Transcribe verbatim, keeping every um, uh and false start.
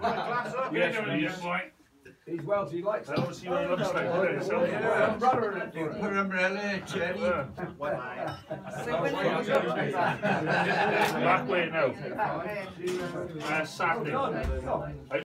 Yes, please. He's Welsh, he likes it. I want to see what he looks like today, so Yeah, umbrella in it for Put him. an umbrella in it, Cherry. Yeah. Back way now. Uh, Saturday.